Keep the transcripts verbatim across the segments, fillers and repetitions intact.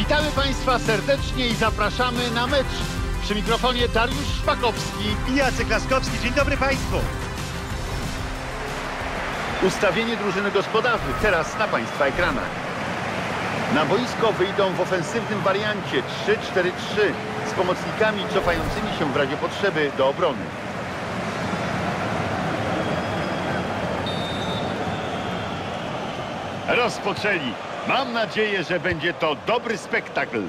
Witamy Państwa serdecznie i zapraszamy na mecz. Przy mikrofonie Dariusz Szpakowski i Jacek Laskowski. Dzień dobry Państwu. Ustawienie drużyny gospodarzy teraz na Państwa ekranach. Na boisko wyjdą w ofensywnym wariancie trzy cztery trzy z pomocnikami cofającymi się w razie potrzeby do obrony. Rozpoczęli. Mam nadzieję, że będzie to dobry spektakl.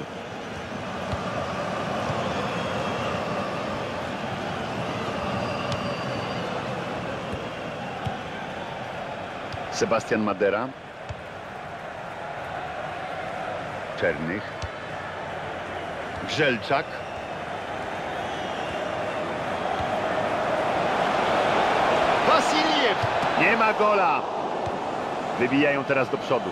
Sebastian Madera. Czernych. Grzelczak. Wasiliew. Nie ma gola. Wybijają teraz do przodu.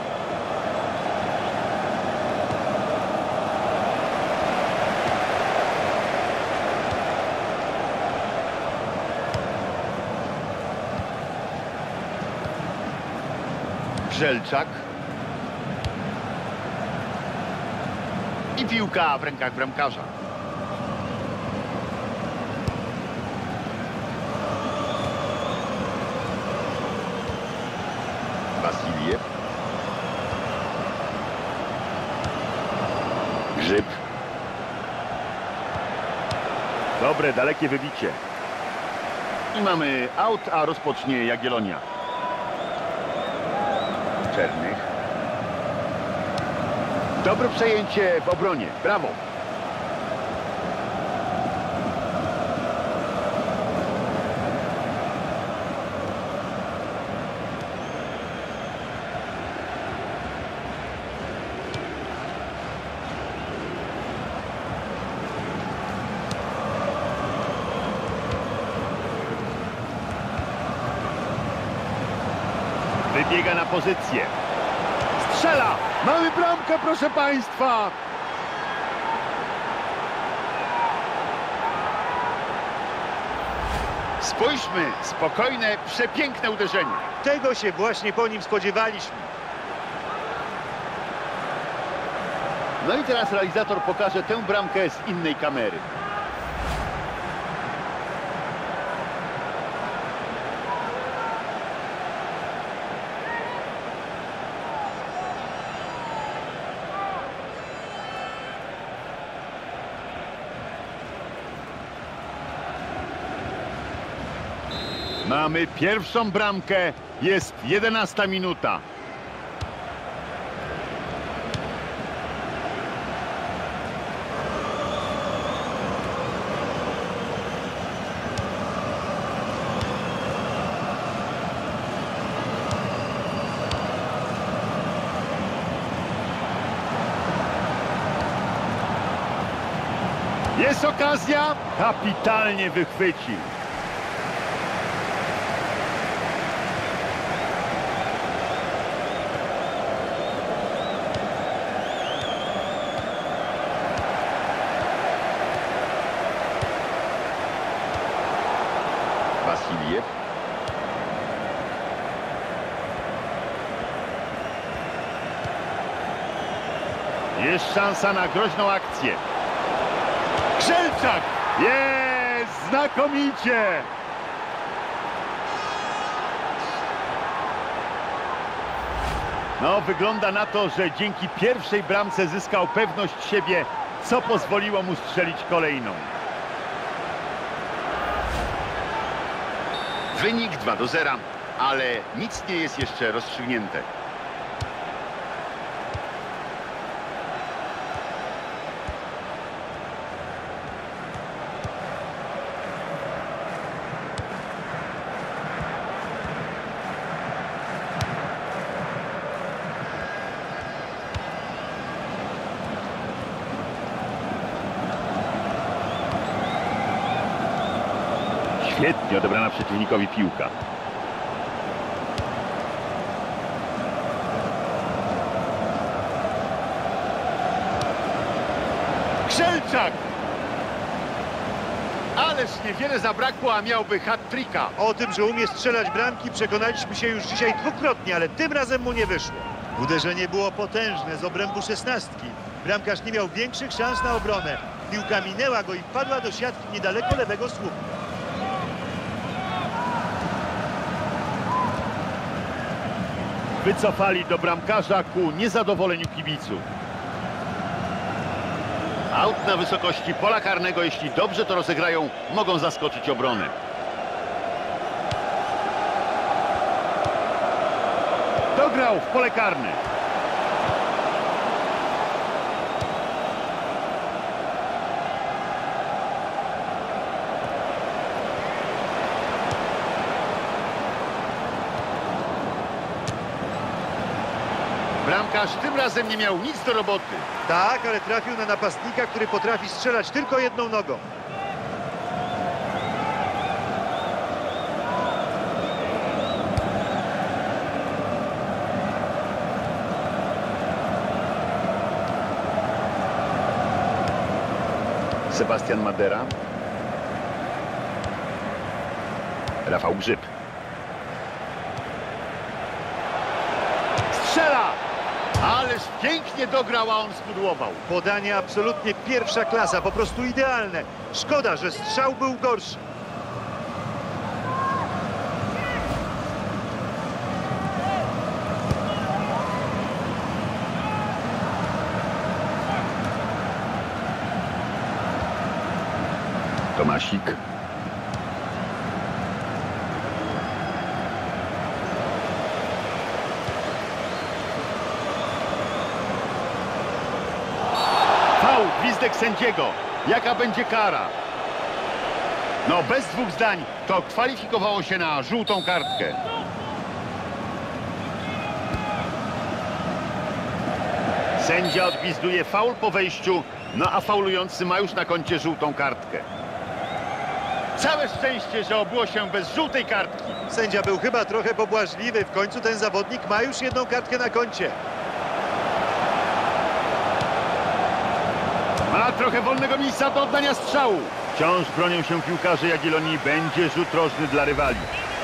Grzelczak. I piłka w rękach bramkarza. Wasiliew. Grzyb. Dobre, dalekie wybicie. I mamy aut, a rozpocznie Jagiellonia. Czernych. Dobre przejęcie w obronie. Brawo. Wybiega na pozycję. Strzela! Mamy bramkę, proszę Państwa! Spójrzmy, spokojne, przepiękne uderzenie. Tego się właśnie po nim spodziewaliśmy. No i teraz realizator pokaże tę bramkę z innej kamery. Mamy pierwszą bramkę, jest jedenasta minuta. Jest okazja, kapitalnie wychwycił. Wasiliew. Jest szansa na groźną akcję. Grzelczak! Jest! Znakomicie! No, wygląda na to, że dzięki pierwszej bramce zyskał pewność siebie, co pozwoliło mu strzelić kolejną. Wynik dwa do zera, ale nic nie jest jeszcze rozstrzygnięte. Świetnie odebrana przeciwnikowi piłka. Grzelczak! Ależ niewiele zabrakło, a miałby hat-tricka. O tym, że umie strzelać bramki, przekonaliśmy się już dzisiaj dwukrotnie, ale tym razem mu nie wyszło. Uderzenie było potężne z obrębu szesnastki. Bramkarz nie miał większych szans na obronę. Piłka minęła go i wpadła do siatki niedaleko lewego słupka. Wycofali do bramkarza ku niezadowoleniu kibiców. Aut na wysokości pola karnego, jeśli dobrze to rozegrają, mogą zaskoczyć obronę. Dograł w pole karne. Bramkarz tym razem nie miał nic do roboty. Tak, ale trafił na napastnika, który potrafi strzelać tylko jedną nogą. Sebastian Madera. Rafał Grzyb. Strzela! Ależ pięknie dograł, a on spudłował. Podanie absolutnie pierwsza klasa, po prostu idealne. Szkoda, że strzał był gorszy. Tomasik. Faul, gwizdek sędziego. Jaka będzie kara? No, bez dwóch zdań to kwalifikowało się na żółtą kartkę. Sędzia odgwizduje faul po wejściu, no a faulujący ma już na koncie żółtą kartkę. Całe szczęście, że obyło się bez żółtej kartki. Sędzia był chyba trochę pobłażliwy. W końcu ten zawodnik ma już jedną kartkę na koncie. Ma trochę wolnego miejsca do oddania strzału. Wciąż bronią się piłkarze Jagiellonii. Będzie rzut rożny dla rywali.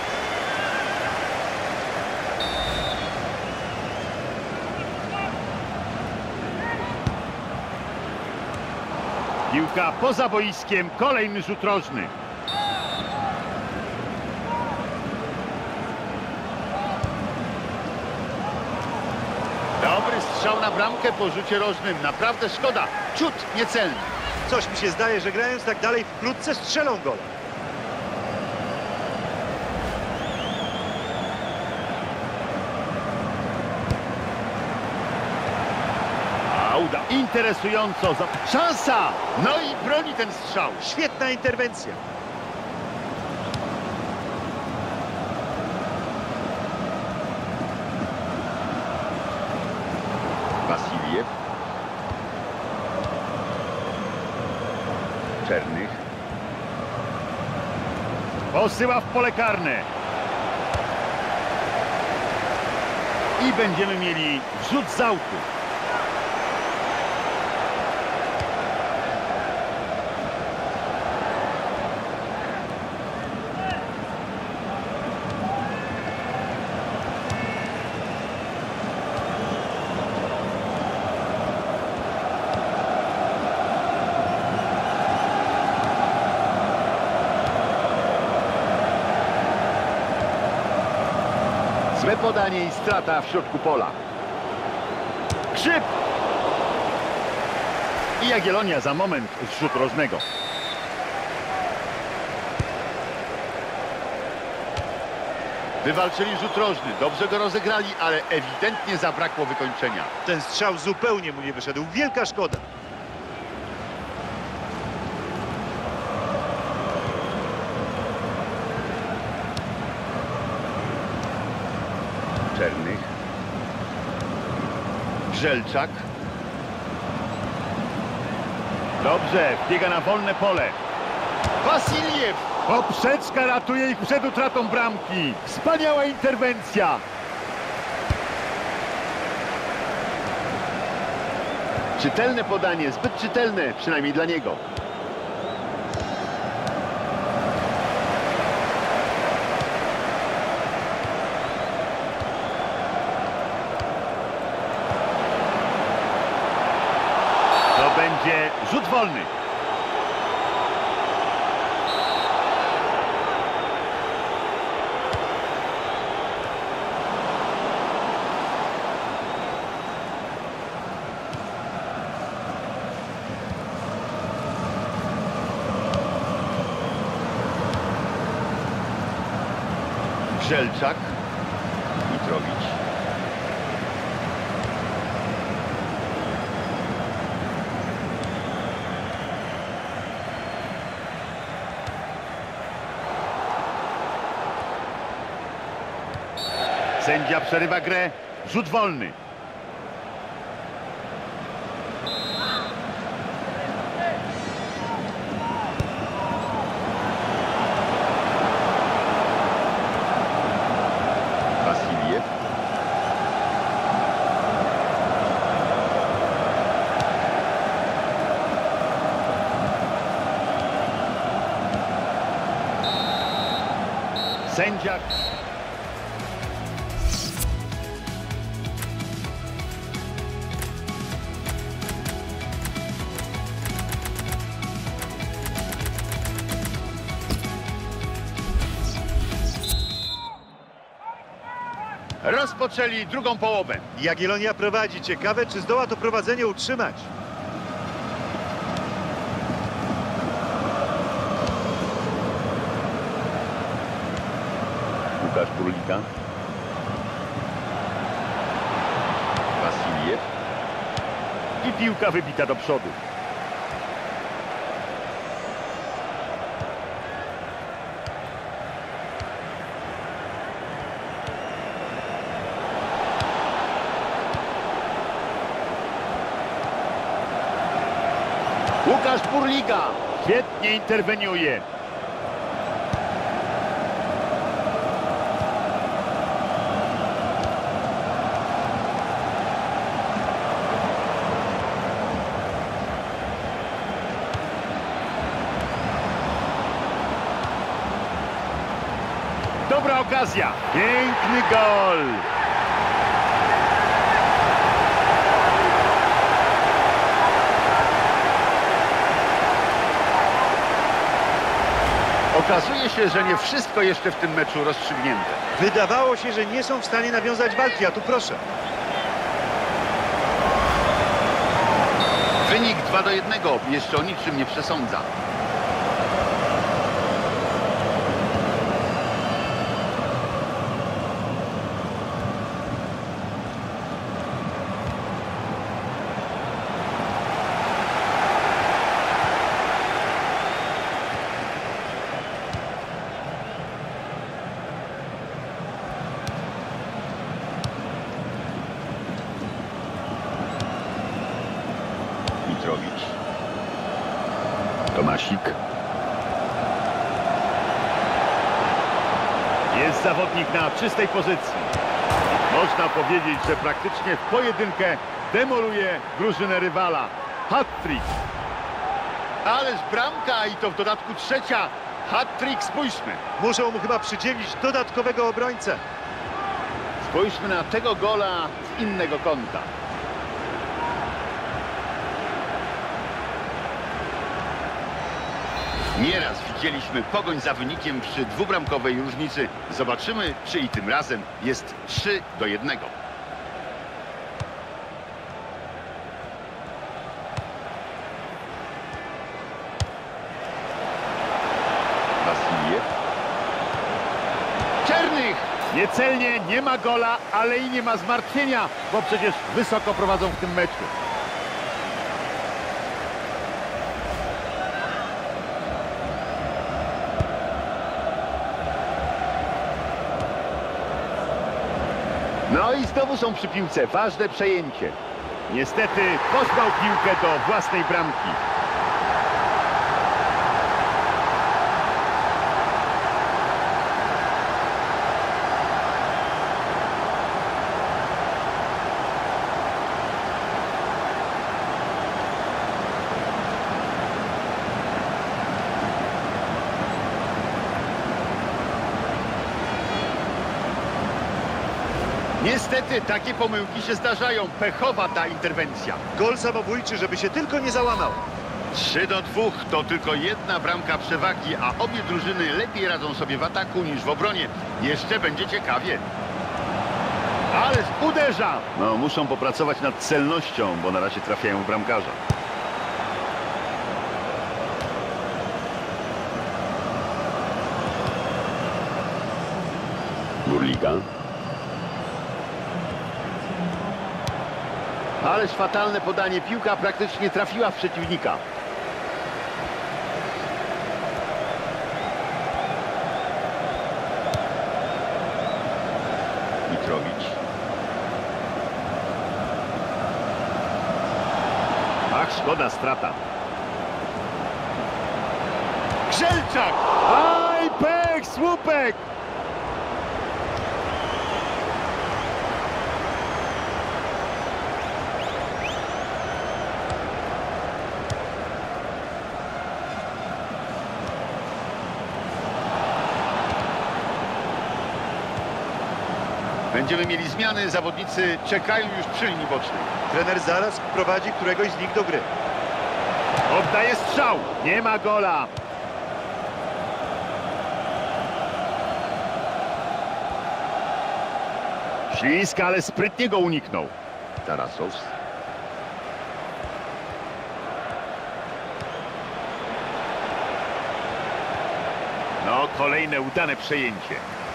Piłka poza boiskiem. Kolejny rzut rożny. Dobry strzał na bramkę po rzucie rożnym. Naprawdę szkoda. Ciut niecelny. Coś mi się zdaje, że grając tak dalej wkrótce strzelą gola. Auda interesująco. Szansa! No i broni ten strzał. Świetna interwencja. Wasiliew. Czernych. Posyła w pole karne. I będziemy mieli rzut z autu. Złe podanie i strata w środku pola. Grzyb! I Jagiellonia za moment z rzutu rożnego. Wywalczyli rzut rożny. Dobrze go rozegrali, ale ewidentnie zabrakło wykończenia. Ten strzał zupełnie mu nie wyszedł. Wielka szkoda. Czernych. Grzelczak. Dobrze, biega na wolne pole. Wasiliew! Poprzeczka ratuje ich przed utratą bramki. Wspaniała interwencja. Czytelne podanie, zbyt czytelne, przynajmniej dla niego. będzie rzut wolny. Żelczak, Mitrowicz. Sędzia przerywa grę. Rzut wolny. Wasiliew. Sędzia. Rozpoczęli drugą połowę. Jagiellonia prowadzi. Ciekawe, czy zdoła to prowadzenie utrzymać. Łukasz Burlika. Wasiliew. I piłka wybita do przodu. Łukasz Burliga świetnie interweniuje. Dobra okazja. Piękny gol. Okazuje się, że nie wszystko jeszcze w tym meczu rozstrzygnięte. Wydawało się, że nie są w stanie nawiązać walki, a tu proszę. Wynik dwa do jednego jeszcze o niczym nie przesądza. Mitrowicz. Tomasik. Jest zawodnik na czystej pozycji. Można powiedzieć, że praktycznie w pojedynkę demoluje drużynę rywala. Hat-trick. Ależ bramka i to w dodatku trzecia. Hat-trick, spójrzmy. Muszą mu chyba przydzielić dodatkowego obrońcę. Spójrzmy na tego gola z innego kąta. Nieraz widzieliśmy pogoń za wynikiem przy dwubramkowej różnicy. Zobaczymy, czy i tym razem jest trzy do jednego. Wasiliew. Czernych! Niecelnie, nie ma gola, ale i nie ma zmartwienia, bo przecież wysoko prowadzą w tym meczu. No i znowu są przy piłce. Ważne przejęcie. Niestety posłał piłkę do własnej bramki. Niestety takie pomyłki się zdarzają. Pechowa ta interwencja. Gol samobójczy, żeby się tylko nie załamał. trzy do dwóch to tylko jedna bramka przewagi, a obie drużyny lepiej radzą sobie w ataku niż w obronie. Jeszcze będzie ciekawie. Ależ uderza! No, muszą popracować nad celnością, bo na razie trafiają w bramkarza. Burliga. Ależ fatalne podanie. Piłka praktycznie trafiła w przeciwnika. Mitrowicz. Ach, szkoda, strata. Grzelczak! Aj, pech, słupek! Będziemy mieli zmiany, zawodnicy czekają już przy linii bocznej. Trener zaraz wprowadzi któregoś z nich do gry. Oddaje strzał, nie ma gola. Śliska, ale sprytnie go uniknął. Tarasows. No, kolejne udane przejęcie.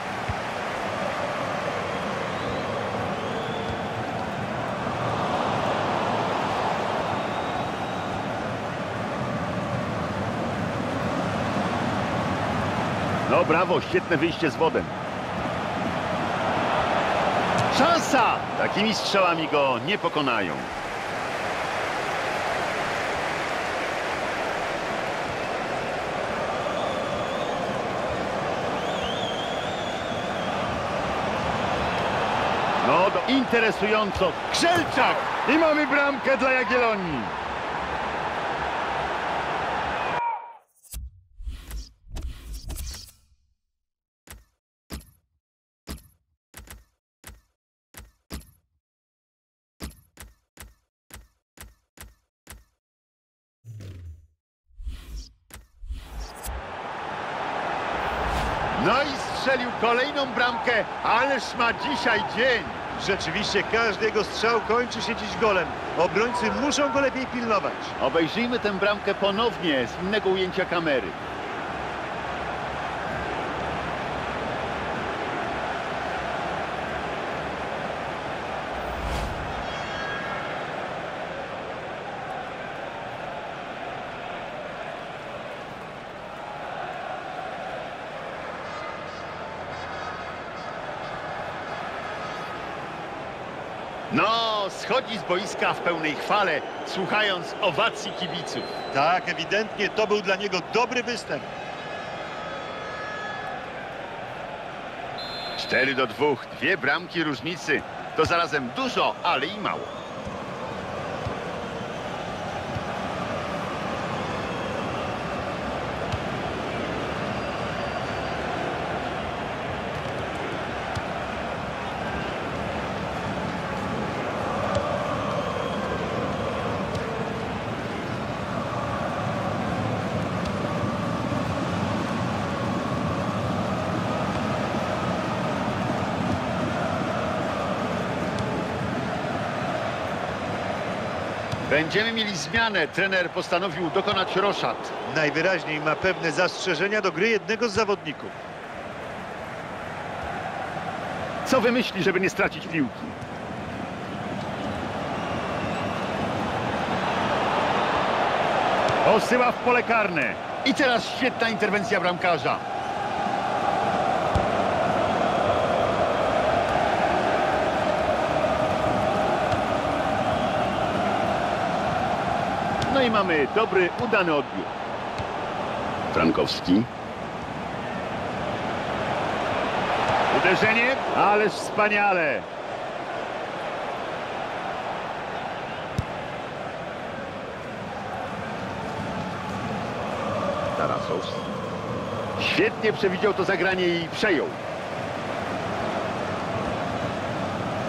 No brawo, świetne wyjście z wodem. Szansa! Takimi strzałami go nie pokonają. No, to interesująco. Grzelczak! I mamy bramkę dla Jagiellonii. No i strzelił kolejną bramkę, ależ ma dzisiaj dzień. Rzeczywiście każdy jego strzał kończy się dziś golem. Obrońcy muszą go lepiej pilnować. Obejrzyjmy tę bramkę ponownie z innego ujęcia kamery. No, schodzi z boiska w pełnej chwale, słuchając owacji kibiców. Tak, ewidentnie to był dla niego dobry występ. cztery do dwóch, dwie bramki różnicy. To zarazem dużo, ale i mało. Będziemy mieli zmianę. Trener postanowił dokonać roszad. Najwyraźniej ma pewne zastrzeżenia do gry jednego z zawodników. Co wymyśli, żeby nie stracić piłki? Posyła w pole karne. I teraz świetna interwencja bramkarza. No i mamy dobry, udany odbiór. Frankowski. Uderzenie, ależ wspaniale. Tarasows. Świetnie przewidział to zagranie i przejął.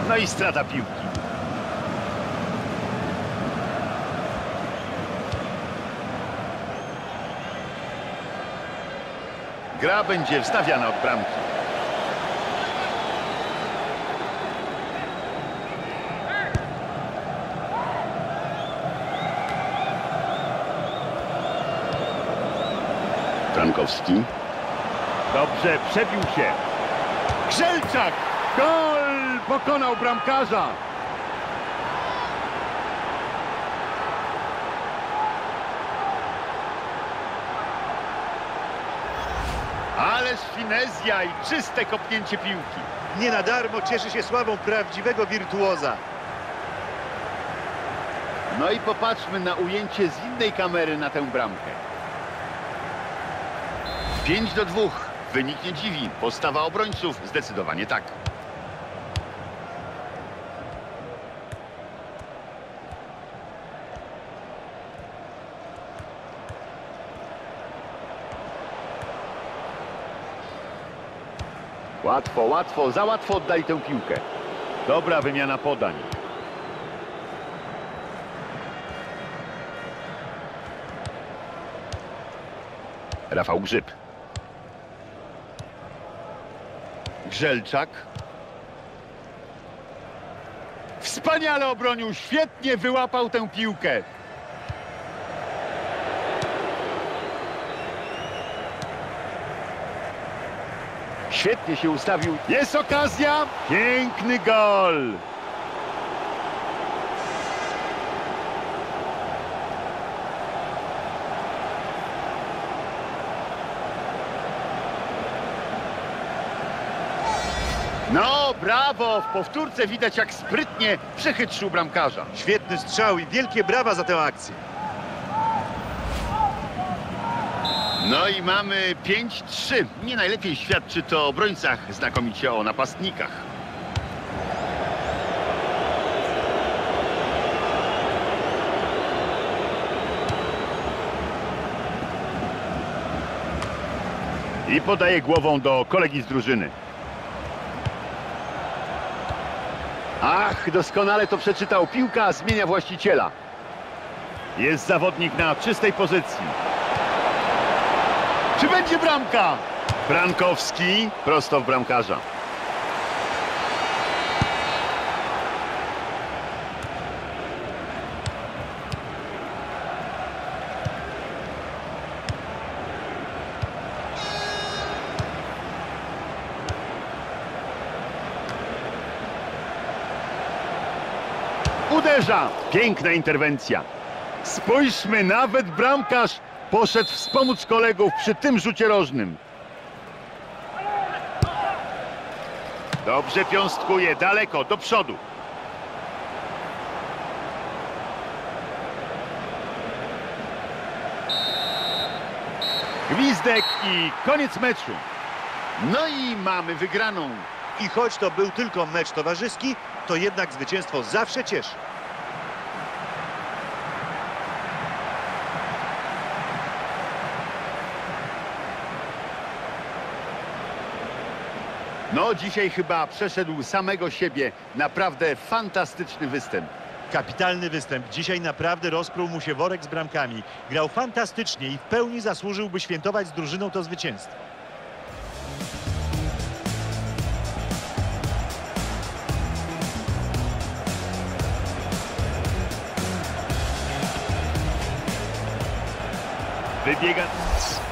No i strata piłki. Gra będzie wstawiana od bramki. Frankowski. Dobrze, przebił się. Grzelczak! Gol! Pokonał bramkarza. Ależ finezja i czyste kopnięcie piłki. Nie na darmo cieszy się sławą prawdziwego wirtuoza. No i popatrzmy na ujęcie z innej kamery na tę bramkę. pięć do dwóch. Wynik nie dziwi. Postawa obrońców zdecydowanie tak. Łatwo, łatwo, za łatwo oddali tę piłkę. Dobra wymiana podań. Rafał Grzyb. Grzelczak. Wspaniale obronił, świetnie wyłapał tę piłkę. Świetnie się ustawił. Jest okazja. Piękny gol. No, brawo! W powtórce widać, jak sprytnie przechytrzył bramkarza. Świetny strzał i wielkie brawa za tę akcję. No i mamy pięć trzy. Nie najlepiej świadczy to o obrońcach, znakomicie o napastnikach. I podaje głową do kolegi z drużyny. Ach, doskonale to przeczytał. Piłka zmienia właściciela. Jest zawodnik na czystej pozycji. Czy będzie bramka? Frankowski prosto w bramkarza. Uderza! Piękna interwencja. Spójrzmy, nawet bramkarz poszedł wspomóc kolegów przy tym rzucie rożnym. Dobrze piąstkuje, daleko, do przodu. Gwizdek i koniec meczu. No i mamy wygraną. I choć to był tylko mecz towarzyski, to jednak zwycięstwo zawsze cieszy. No, dzisiaj chyba przeszedł samego siebie. Naprawdę fantastyczny występ. Kapitalny występ. Dzisiaj naprawdę rozpruł mu się worek z bramkami. Grał fantastycznie i w pełni zasłużyłby świętować z drużyną to zwycięstwo. Wybiega...